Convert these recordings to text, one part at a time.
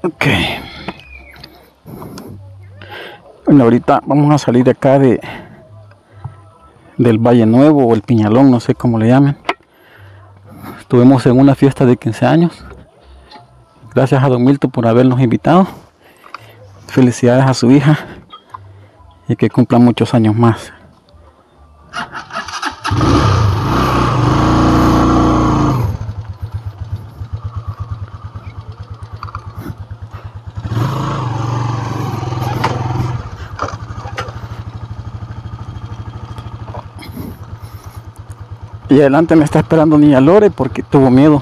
Ok. Bueno, ahorita vamos a salir de acá del Valle Nuevo o el Piñalón, no sé cómo le llamen. Estuvimos en una fiesta de 15 años. Gracias a don Milton por habernos invitado. Felicidades a su hija y que cumpla muchos años más. Y adelante me está esperando niña Lore porque tuvo miedo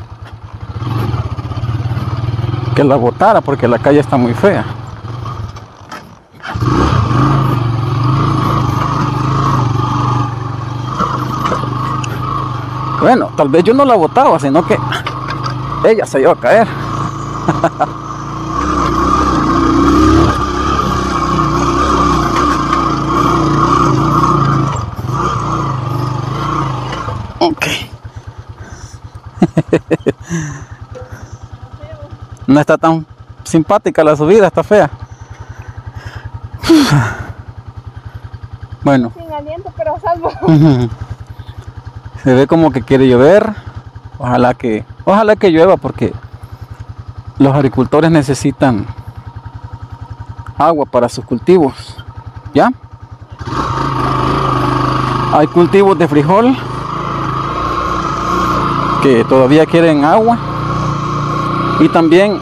que la botara porque la calle está muy fea. Bueno, tal vez yo no la botaba, sino que ella se iba a caer. Ok. No está tan simpática la subida, está fea. Bueno. Sin aliento, pero a salvo. Se ve como que quiere llover. Ojalá que llueva porque los agricultores necesitan agua para sus cultivos. ¿Ya? Hay cultivos de frijol que todavía quieren agua. Y también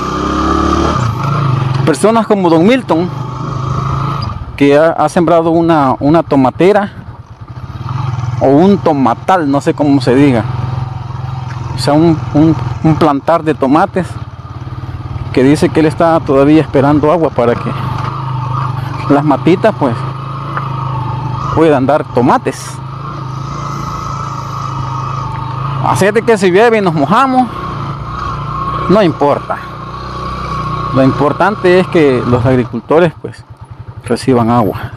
personas como don Milton, que ha sembrado una tomatera o un tomatal, no sé cómo se diga, o sea, un plantar de tomates, que dice que él está todavía esperando agua para que las matitas pues puedan dar tomates. Así de que si llueve y nos mojamos, no importa. Lo importante es que los agricultores pues reciban agua.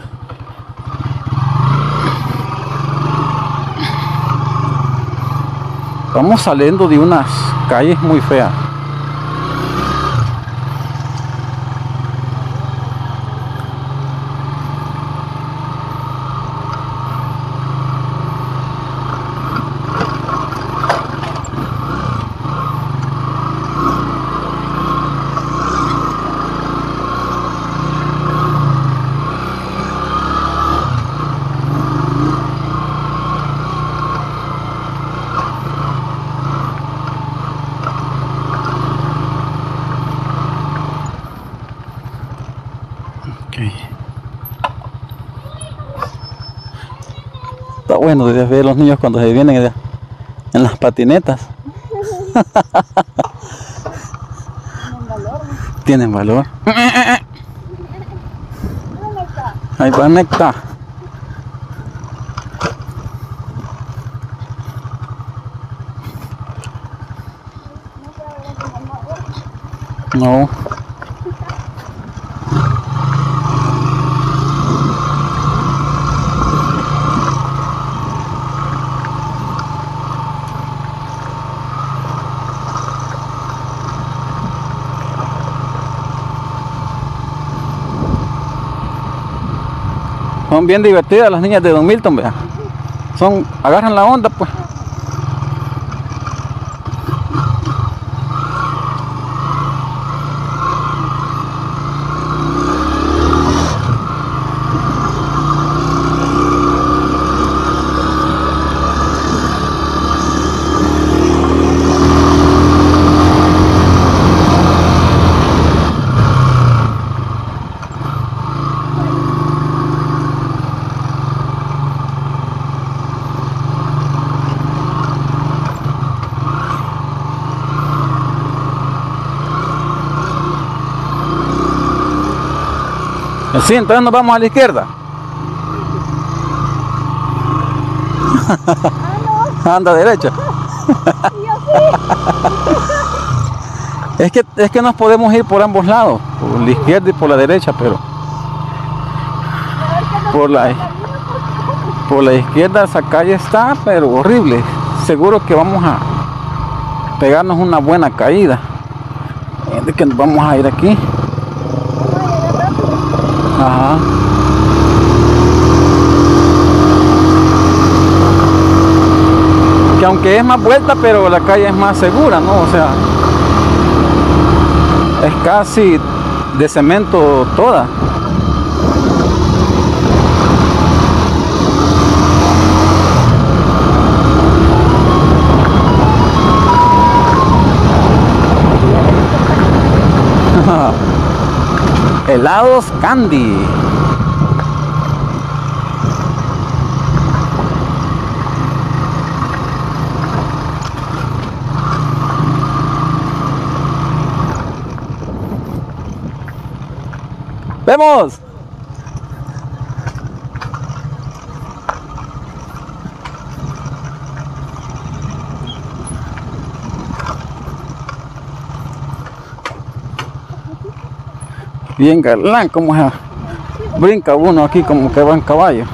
Estamos saliendo de unas calles muy feas. Está bueno de ver a los niños cuando se vienen en las patinetas. Tienen valor. Ahí va Necta. No. Son bien divertidas las niñas de don Milton, vea. Agarran la onda pues. Sí, entonces nos vamos a la izquierda. Anda a derecha. Es que nos podemos ir por ambos lados, por la izquierda y por la derecha, pero por la izquierda esa calle está, pero horrible. Seguro que vamos a pegarnos una buena caída. De que nos vamos a ir aquí. Ajá. Que aunque es más vuelta, pero la calle es más segura, ¿no? O sea, es casi de cemento toda. Helados Candy. ¡Vemos! Bien galán, como se brinca uno aquí como que va en caballo.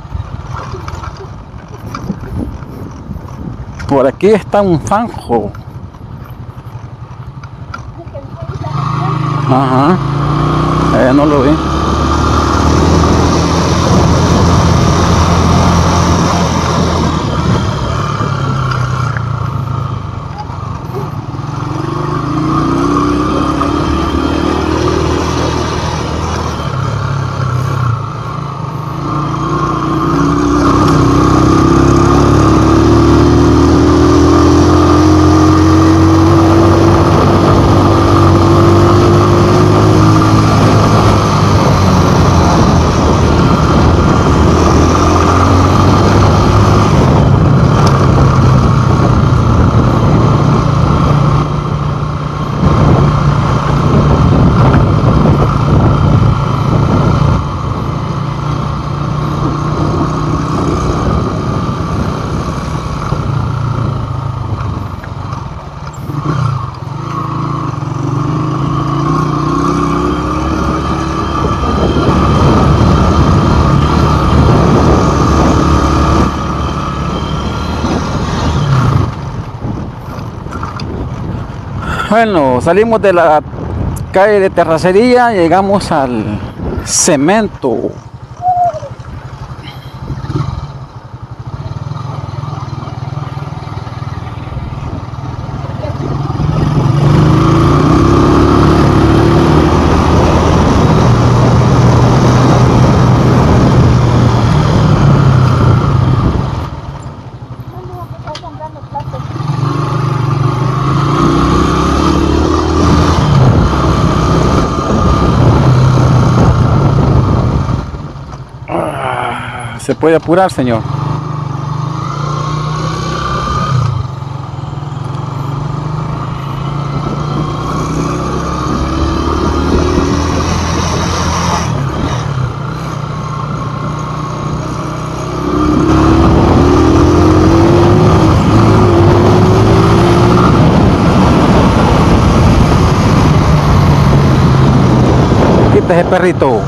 Por aquí está un zanjo. Ajá. No lo vi. Bueno, salimos de la calle de terracería, llegamos al cemento. ¿Se puede apurar, señor? Quita ese perrito.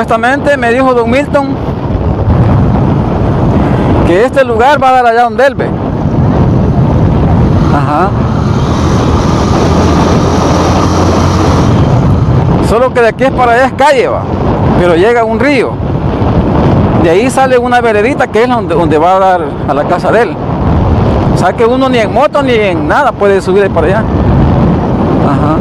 Supuestamente me dijo don Milton que este lugar va a dar allá donde él ve. Ajá. Solo que de aquí es para allá es calle, va, pero llega a un río. De ahí sale una veredita que es donde va a dar a la casa de él. O sea que uno ni en moto ni en nada puede subir ahí para allá. Ajá.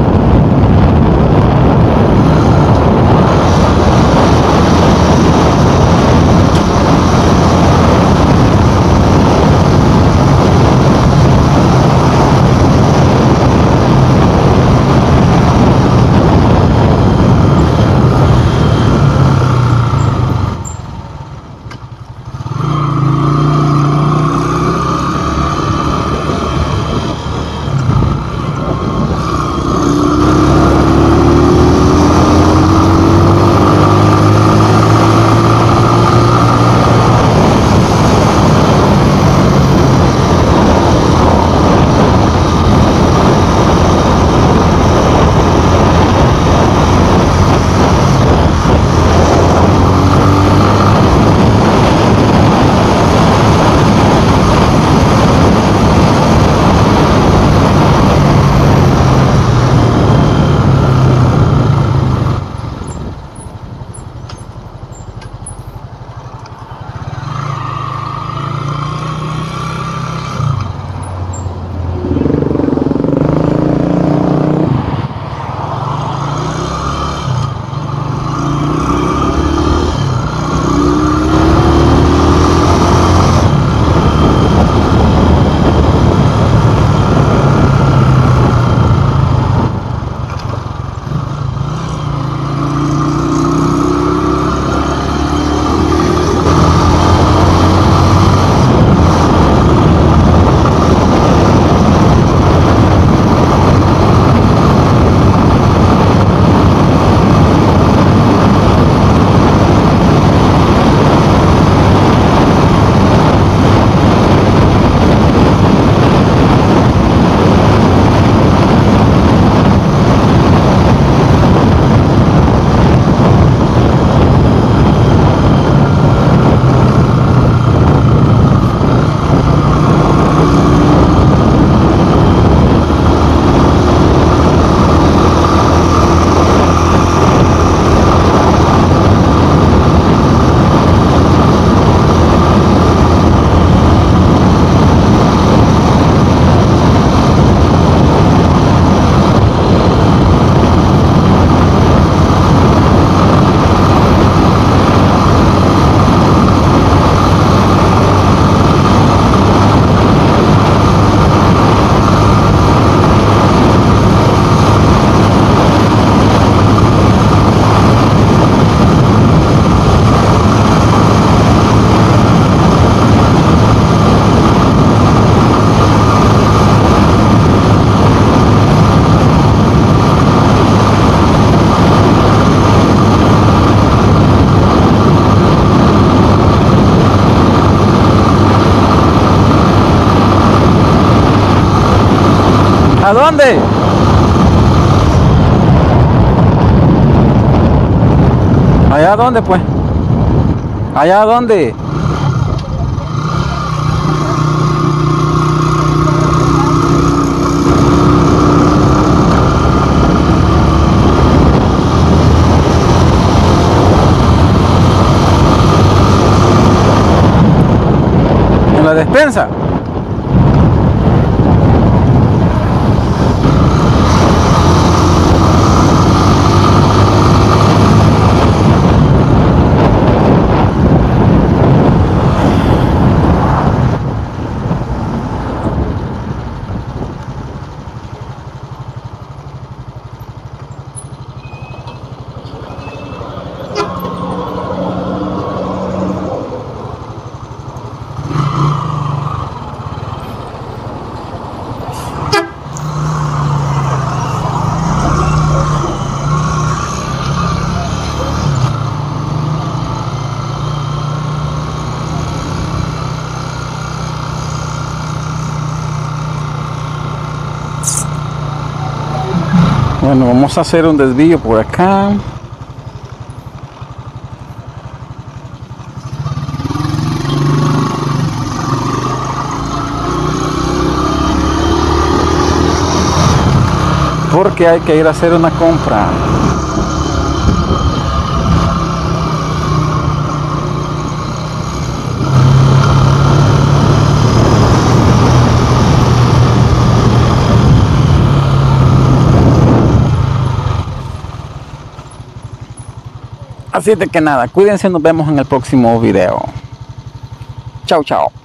¿A dónde? ¿Allá dónde, pues? ¿Allá dónde? ¿En la despensa? Bueno, vamos a hacer un desvío por acá. porque hay que ir a hacer una compra. Así de que nada, cuídense, nos vemos en el próximo video. Chao, chao.